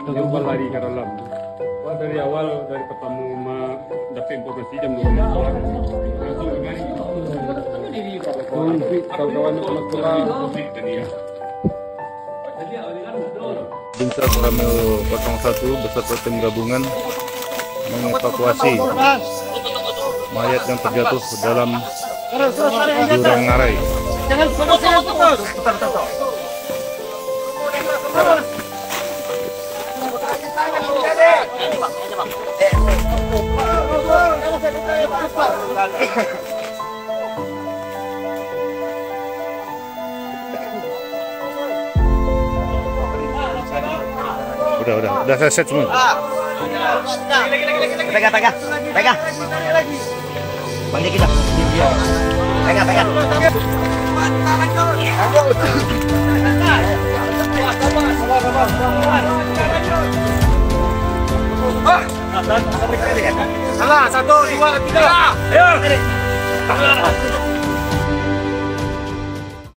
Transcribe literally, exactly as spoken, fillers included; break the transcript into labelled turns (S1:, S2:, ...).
S1: Nyoba lari ke dalam. Wah, dari awal dari pertama dapat informasi jam dua belas langsung ke gari. Konflik kawan-kawan sama sekolah.
S2: Binsa Koramil nol satu beserta tim gabungan mengevakuasi mayat yang terjatuh dalam jurang Ngarai.
S3: Jangan fokus, jangan fokus.
S2: Udah, udah, udah saya set semua.
S3: Pegang, pegang, pegang. Balik kita. Pegang, pegang. Salah, satu, dua, tiga. Ayo.